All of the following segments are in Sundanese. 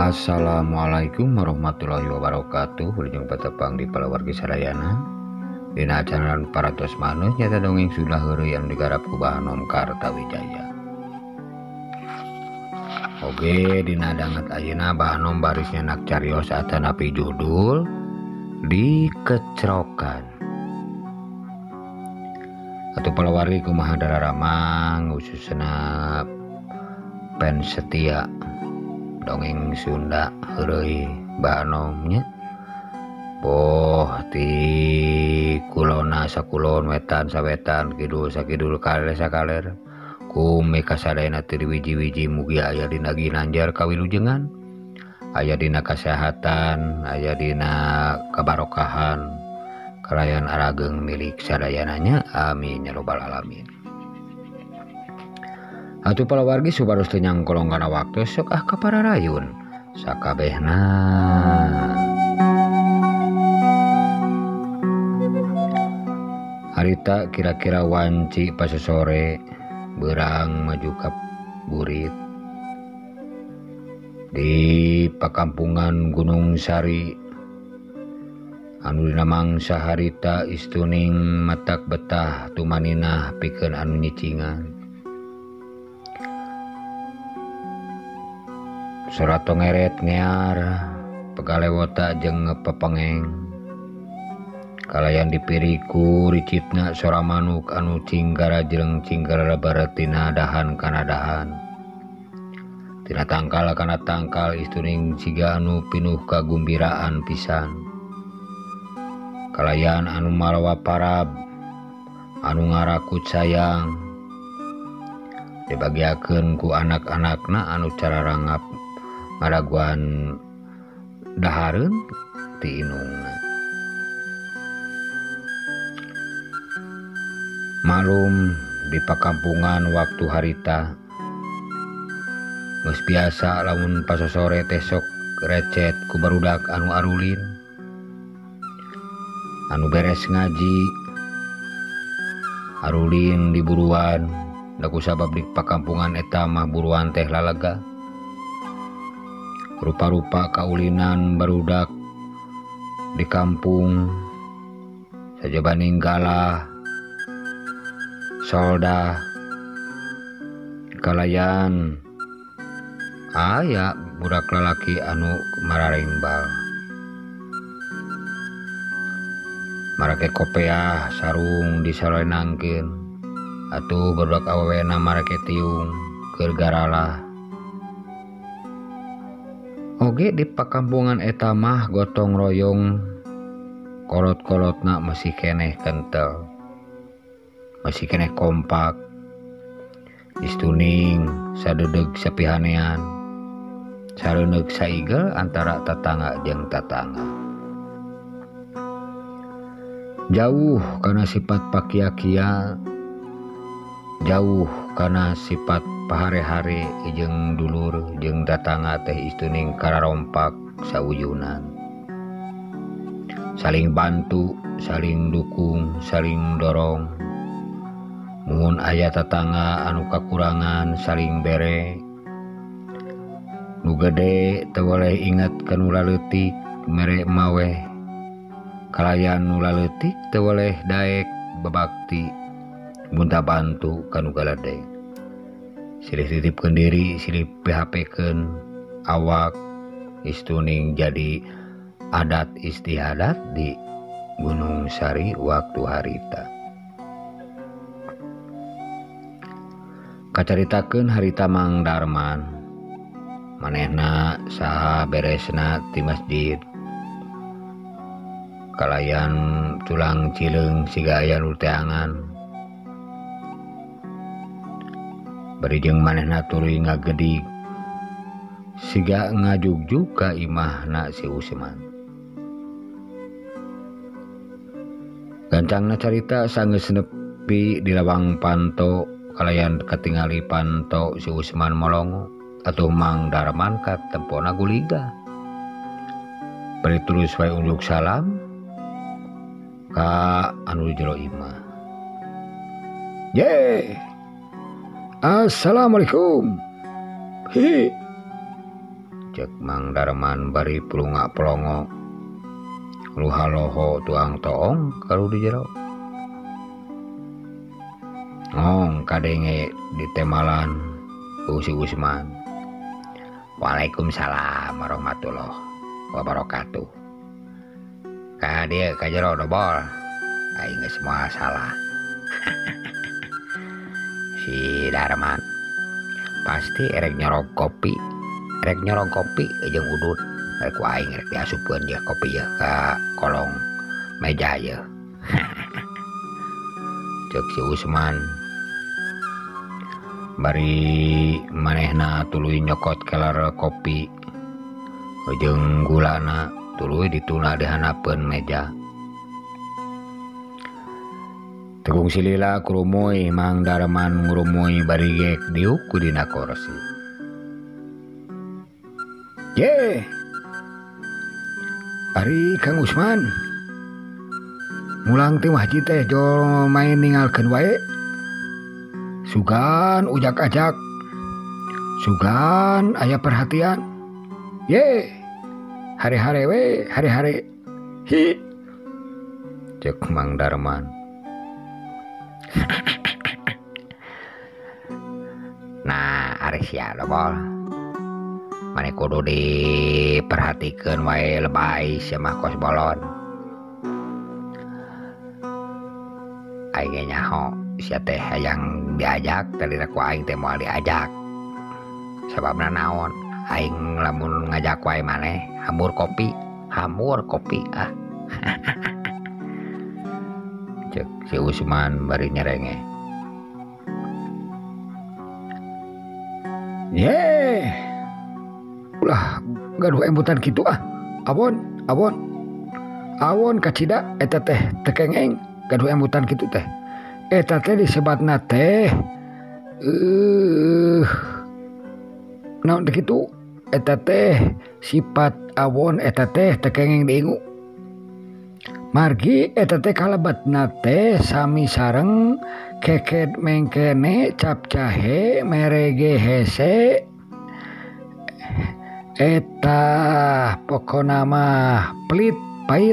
Assalamualaikum warahmatullahi wabarakatuh. Wilujeng patepang di palawargi sadayana. Dina acara paratos manus nyata dongeng sudah heureuy anu digarap ku Bahanom Kartawijaya. Oge dina danget ayeuna Bahanom baris nyenak carios atanapi judul Dikecrokan. Atuh palawargi kumaha dararamang khususna pen setia dongeng Sunda heureuy Bahanomnya boh ti kulona sakulon wetan sawetan kidul sakidul kaler sakaler kume kasadayana teu wiji-wiji mugi aya dina ginanjar kawilujengan, aya dina kasehatan, aya dina kabarokahan karayan arageng milik sadayananya, amin ya robbal alamin. Atuh palawargi supados teu nyangkolong kana waktu sok kapararayun sakabehna. Harita kira-kira wanci pasosore beurang maju ka burit di pakampungan Gunung Sari anu dina mangsa harita istuning matak betah tumaninah pikeun anu nyicingan. Sorato ngeret ngear pegalewota jeung ngepepengeng kalayan dipiriku ricitna sora manuk anu cinggara jeung cinggara baratina dahan kana dahan, tina tangkal kana tangkal istuning siga anu pinuh kagumbiraan pisan. Kalayan anu malawa parab anu ngarakut sayang dibagiakeun ku anak-anakna anu cararangap ngadaguan dahareun ti inungna. Malum di pakampungan waktu harita geus biasa lamun pasosore teh sok recet ku barudak anu arulin anu beres ngaji arulin di buruan da kusabab di pakampungan eta mah buruan teh lalaga. Rupa-rupa kaulinan barudak di kampung saja ninggalah solda kalayan aya budak lalaki anu mararembal marake kopeah sarung disalenangkeun atuh barudak awewena marake tiung keur garalah. Oge di pakampungan eta mah gotong royong kolot-kolotna masih keneh kentel, masih keneh kompak, istuning sadedeg sapihanean, sareuneg saigel antara tatangga jeung tatangga. Jauh kana sifat pakia-kia, jauh kana sifat pahare-hare jeung dulur jeung tatangga teh istuning kararompak sawuyunan. Saling bantu, saling dukung, saling dorong. Mun aya tatangga anu kakurangan saling bere. Nu gede teu boleh inget ka nu laleutik mere maweh. Kalayan nu laleutik teu boleh daek babakti mun teu bantu ka nu galedeg. Silih titipkeun diri, silih PHP-keun awak istuning jadi adat istiadat di Gunung Sari waktu harita. Kacaritakeun harita Mang Darman manehna saha beresna ti masjid kalayan tulang cileung siga aya nu teangan bari jeung manehna tuluy ngagedik siga ngajugjug ka imahna si Usman. Gancangna carita sanggeus nepi di lawang panto kalayan katingali panto si Usman molongo atuh Mang Darman ka tempona guliga. Bari tulus wae unjuk salam ka anu jero imah. Assalamualaikum. Hihi. Cek Mang Darman bari pelungak pelongo luhaloho tuang toong kalau di jero ngong kadenge di temalan si Usman. Waalaikumsalam warahmatullahi wabarakatuh. Dia ka jero dobol aing geus moal salah. Si Darman pasti erek nyorong kopi jeung udut rek ku aing rek diasupkeun dia kopi ya ka kolong meja ya. Cek si Usman bari manehna tuluy nyokot kelar kopi jeung gulana tuluy dituna di hanapeun meja. Tegung silila kurumuy Mang Darman ngurumuy bari gek diuk ku dina kursi. Ye ari Kang Usman mulang teh masjid teh jo main ninggalkeun wae. Sugan ujak-ajak, sugan aya perhatian. Ye, hari-hari we, hari-hari. Hi, cek Mang Darman. Nah, ari sia dobol. Mane kudu diperhatikeun wae lebay sia mah kos bolon. Aing nyaho sia teh hayang diajak tadi ku aing teh moal diajak. Sababna naon? Aing lamun ngajak wae maneh hamur kopi ah. Cek si Usman bari nyerenge. Ye. Ulah gaduh embutan kitu ah. Awon kacida eta teh tekengeng gaduh embutan kitu teh. Eta teh disebatna teh naon teh kitu eta teh sifat awon eta teh tekengeng diingu. Margi eta teh kalebatna teh sami sareng keket mengkene cap jahe merege hese eta pokona mah pelit pahit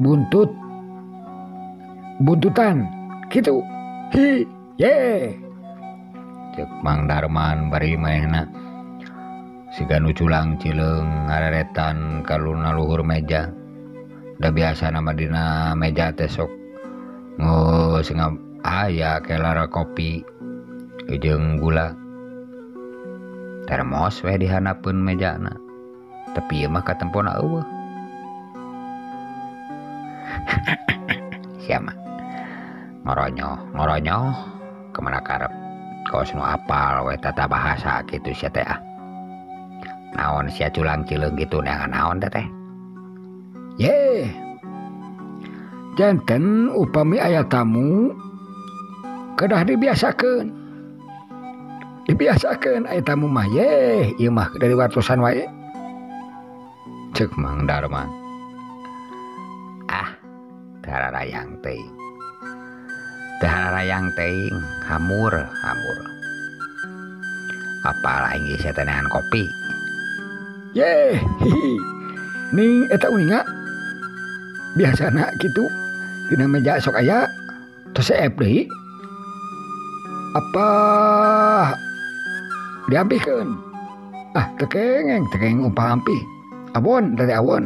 buntutan gitu. Hi, ye. Cek Mang Darman bari manehna siga nu culang cileung ngareretan kaluna luhur meja. Da biasa nama dina meja teh sok geus aya kelar kopi jeung gula. Termos we dihanapeun mejana. Tapi ieu mah katempona eueuh. Sia mah ngoronyoh kemana karep kaos nu apal we tata bahasa kitu sia teh ah. Naon sia culang cileung kitu neangan naon teh. Ye. Janten upami aya tamu kedah dibiasakeun aya tamu mah ye ieu mah dari watosan wae. Cek Mang Darman. Ah, tararayang teuing. Tararayang teuing hamur. Apal aing geus teh neangan kopi. Ye, hihi. Ning eta uninga biasana kitu dina meja sok aya tos seep deui. Apa diampikeun? Ah, tekengeng umpah ampih. Awon dari awon.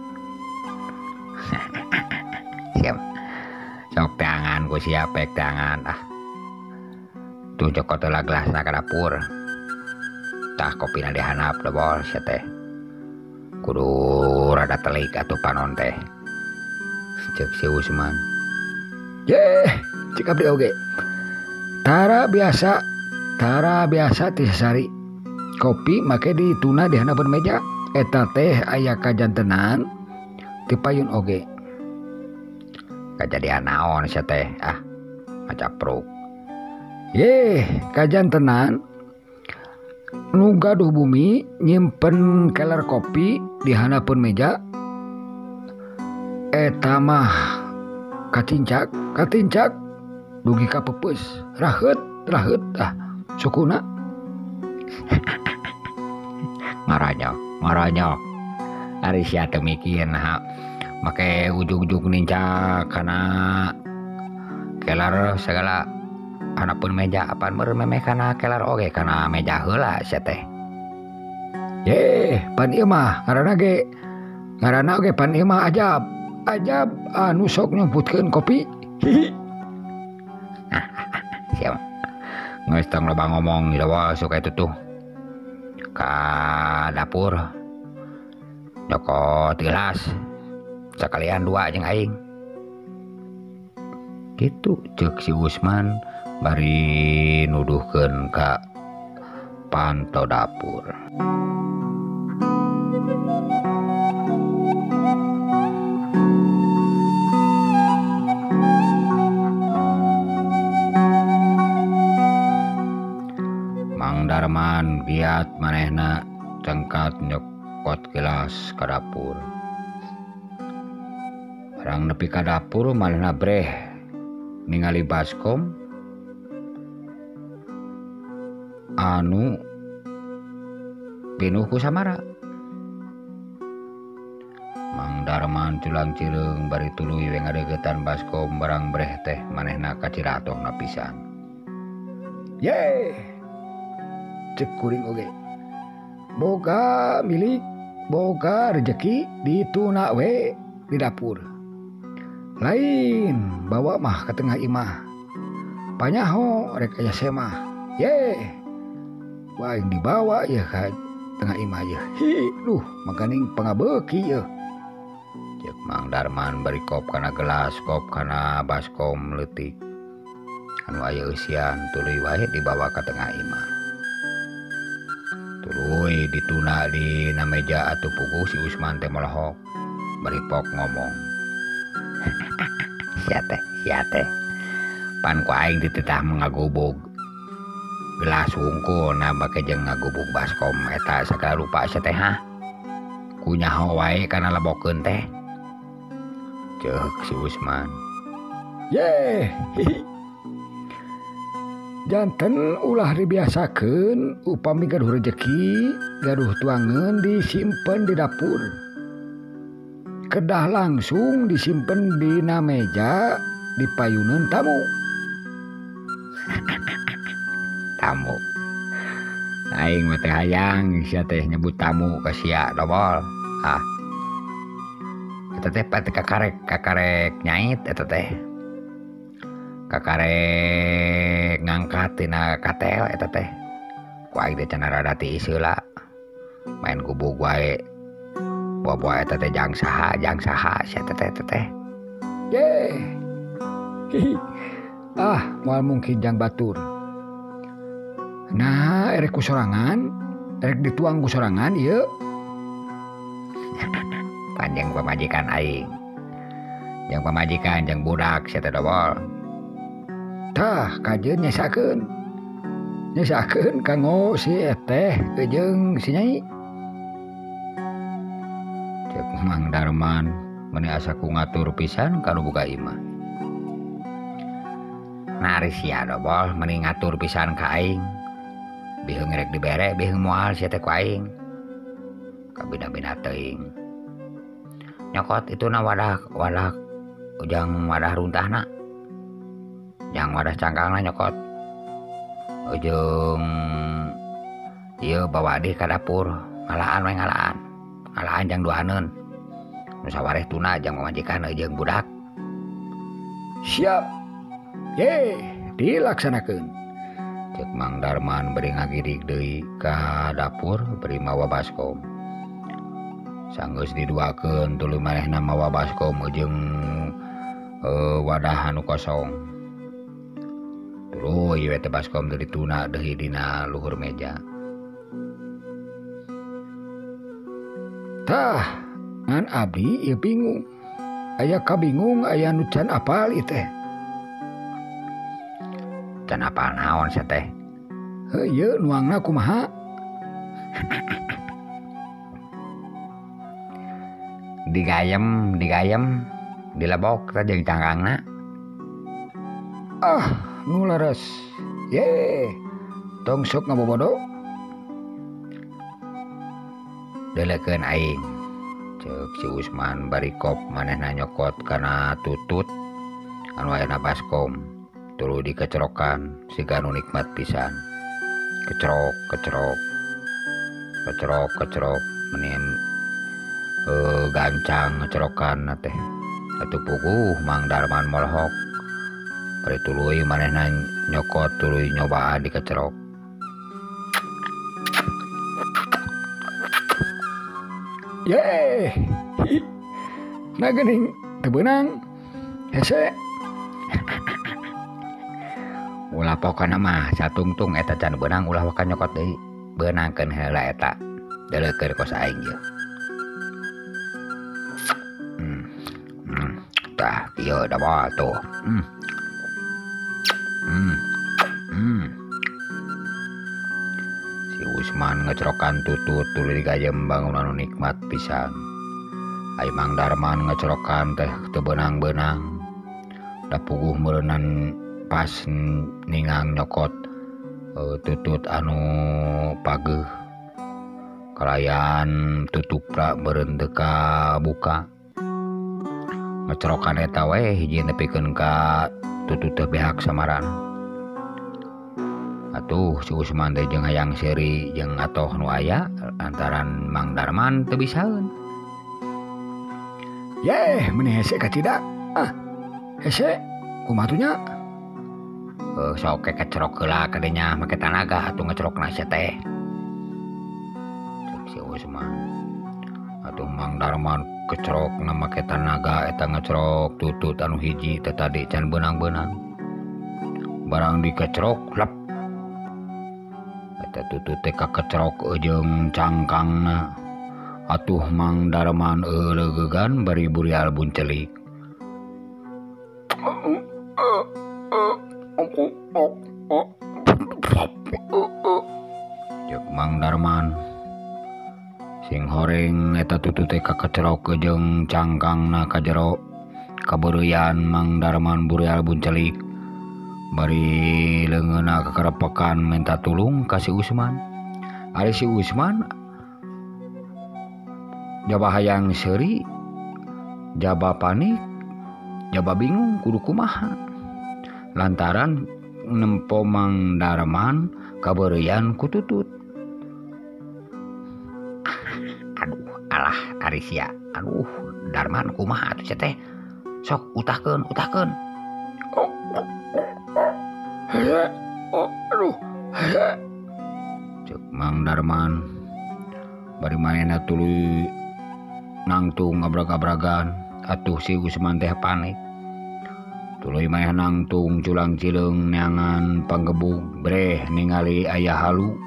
Siap. Sok tangan ku siap pek tangan ah. Tuh jokot lah gelasna ka dapur. Tah kopina dihanap da bol sia teh. Kudu rada telik atuh panon teh. Cek si Usman. Ye, cek abdi oge. Tara biasa ti sasari. Kopi make dituna di hanapeun meja. Eta teh aya kajantenan ti payun oge. Kajadian naon sia teh ah macapruk. Ye, kajantenan nu gaduh bumi nyimpen keler kopi di hanapeun meja. Eta mah katincak dugi ka pepeus raheut ah sukuna. ngaranyo ari sia teu mikir nah make ujug-ujug ninca kana kelar segala anapun meja apaan meureun memeh kana kelar oge kana meja heula sia teh. Ye pan ieu mah ngaranna oge pan ieu mah ajab anu sok nyumputkeun kopi. Siap. Geus tong loba ngomong di bawah suka itu tuh ka dapur nyokot gelas sakalian 2 jeung aing gitu ceuk si Usman bari nuduhkeun ka panto dapur. Mang Darman giat manehna cengkat nyokot gelas ka dapur. Barang nepi ka dapur manehna breh ningali baskom anu pinuh ku samara. Mang Darman culang cireung bari tuluy we ngadegetan baskom barang breh teh manehna kaciratongna pisan. Ye cek kuring oge boga milik boga rejeki dituna we di dapur lain bawa mah ke tengah imah panyaho rek aya semah ye waing dibawa ya ka tengah imah ya luh makaning pangabeuki ya cek Mang Darman bari kop kana gelas kop kana baskom leutik anu aya eusian tuluy wae dibawa ka tengah imah. Tuluy dituna di meja atuh puguh si Usman teh melohok bari pok ngomong. Sia teh pan ku aing dititah ngagubug gelas wungkul na bake jeung ngagubug baskom eta sakala rupa sia teh hah kunyaho wae kana lebokeun teh ceuk si Usman. Ye janten ulah dibiasakeun upami gaduh rejeki gaduh tuangeun disimpen di dapur kedah langsung disimpen dina meja dipayuneun tamu. Tamu aing mah teh hayang sia teh nyebut tamu ka sia dobol eta teh pati kakarek nyait eta teh kakarek ngangkat tina katel eta teh ku aing teh cenah rada tiis heula main gubug wae buah eta teh jang saha sia teh ye moal mungkin jang batur nah erek ku sorangan erek dituang ku sorangan ieu panjang pamajikan aing jang pamajikan jang budak sia teh dobol tah kajeun nyesakeun kanggo si eteh jeung si Nyai. Cek Mang Darman meni asa ku ngatur pisan kanu buka imah. Nari sia dobol meni ngatur pisan ka aing. Biheung rek dibere biheung moal sia teh ku aing. Kabina-bina teuing. Nyokot ituna wadah ujang wadah runtahna. Yang wadah cangkangna nyokot ujung ieu bawa di ka dapur ngalaan jang duaneun nu sawareh tuna jang pamajikan jeung budak. Siap ye dilaksanakeun cek Mang Darman beri ngagirig deui ka dapur beri mawa baskom sanggeus diduakeun tuluy manehna mawa baskom jeung wadah anu kosong. Tuluy we teh baskom teh dituna deui dina luhur meja. Tah ngan abdi ieu bingung. Aya kabingung aya nu can apal ieu teh. Can apal naon sia teh? Heuh nuangna kumaha? Digayem dilebok teh jeung cangkangna. Nu leres ye tong sok ngabobodo delekeun aing ceuk si Usman bari kop manehna nyokot kana tutut anu aya baskom tuluy dikecerokan siga nu nikmat pisan kecerok menim gancang ngecerokan teh atuh puguh Mang Darman molhok bari tuluy manehna nyokot tuluy nyobaan dikecerok. Yeh, nah geuning teu beunang hese. Ulah pokona mah satungtung eta can beunang ulah wakan nyokot deui beunangkeun heula eta deuleukeur kos aing ieu. Tah ieu da bae tuh. Si Usman ngecerokan tutut tuluy digayem bangunan nikmat pisan. Ai Mang Darman ngecerokan teh teu beunang-beunang. Da puguh meureunan pas ningang nyokot tutut anu pageuh. Kalayan tutupna meureun teu kabuka. Ngecerokan eta we hiji nepikeun ka tutut teh behak samaran. Atuh si Usman teh jeung hayang seuri jeung atoh nu aya lantaran Mang Darman teu bisaeun. Yeh, meuni hese kacida. Hese kumaha atuh nya? Sok kecerok heula ka dinya make tanaga atuh ngecerokna sia teh. Cek si Usman. Atuh Mang Darman kecerokna make tanaga eta ngecerok tutut anu hiji teh tadi can beunang-beunang. Barang dikecerok lep eta tutut teh kakecerok jeung cangkangna. Atuh Mang Darman leugegan bari burial buncelik. Cek Mang Darman sing horeng eta tutut teh kakecerok jeung cangkangna ka jero kabeureuyan Mang Darman burial buncelik bari leungeunna kakarepekan minta tulung ka si Usman. Ari si Usman jaba hayang seuri, jaba panik, jaba bingung kudu kumaha. Lantaran nempo Mang Darman kabeureuyan ku tutut. Aduh, alah ari sia. Aduh, Darman kumaha atuh sia teh? Sok utahkeun. Cek Mang Darman bari manehna tuluy nangtung abrag-abragan. Atuh si Usman teh panik tuluy maneh nangtung culang cileung neangan panggebug breh ningali aya halu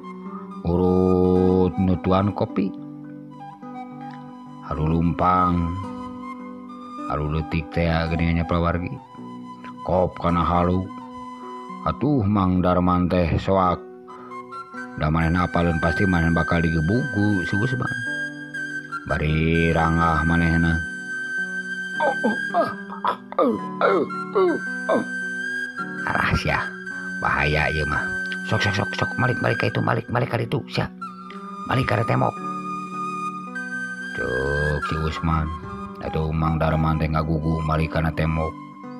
urut nutuan kopi, halu lumpang, halu leutik teh geuningannya palawargi kop kana halu. Atuh Mang Darman teh soak da manehna apaleun pasti maneh bakal digebug ku si Usman. Bari rangah manehna. Alah sia, bahaya ieu mah. Sok balik ka itu, balik ka ditu sia. Balik ka temok. Cuk si Usman. Atuh Mang Darman teh ngagugu balik kana temok.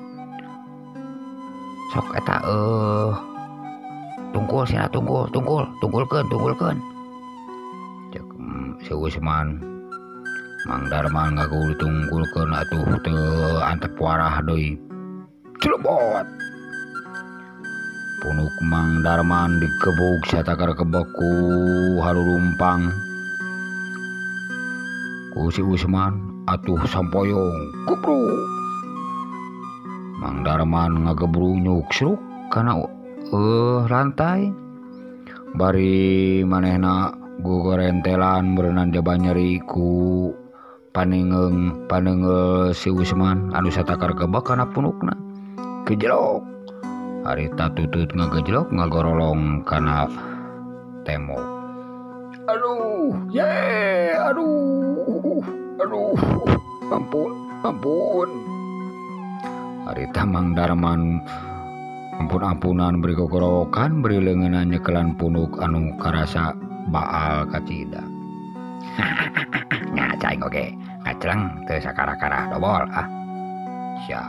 Sok eta tungkul sia tungkulkeun. Cek si Usman. Mang Darman ngagugu tungkulkeun atuh teu antep warah deui. Celebot. Punuk Mang Darman digebug satakar kebek ku halu lumpang. Ku si Usman atuh sampoyong kupruk. Mang Darman ngagebru nyuksruk kana rantai. Bari manehna gugorentelan berenang jaba nyeri ku paneungel si Usman anu satakar kebek kana punukna. Gejelok. Harita tutut ngagejlok ngagorolong kana temok. Aduh, ampun. Harita Mang Darman ampun-ampunan beri kokorowokan beri leungeunna nyekelan punuk anu karasa baal kacida. Nya cai oge ngacreng teu sakara-kara dobol sia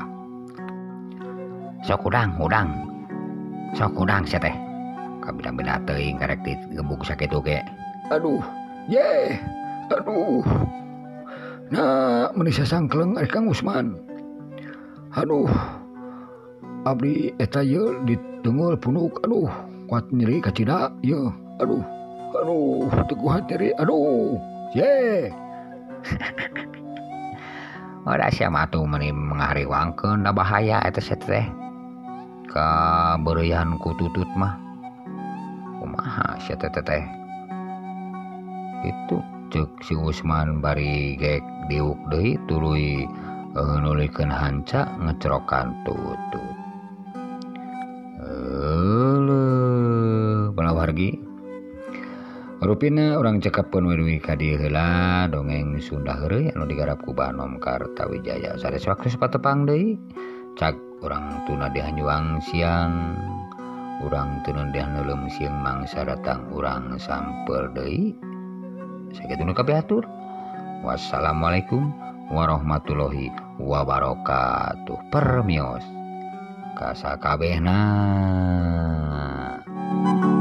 sok udang sia teh kabina-bina teuing karek digebuk sakitu ge. Aduh nah meni sasangkleng ari Kang Usman. Aduh abdi eta ieu diteungel punuk, aduh kuat nyeri kacida ieu. Aduh teu kuat nyeri, aduh ye. Ora sia mah atuh meuni ngahariwangkeun da bahaya eta teh kabeureuyan ku tutut mah kumaha sia teh itu ceuk si Usman bari gek diuk deui tuluy nulikeun hanca ngecrokan tutut. Balawargi rupina urang cekapkeun we ka dieu heula dongeng Sunda heureuy anu digarap ku Banom Kartawijaya. Sanes waktu sapatepang deui cak urang tuna dihanjuang siang, urang teu dihaneulem siang mangsa datang urang samper deui. Sakitu nu kabeh atur. Wassalamualaikum warahmatullahi wabarakatuh. Permios ka sakabehna.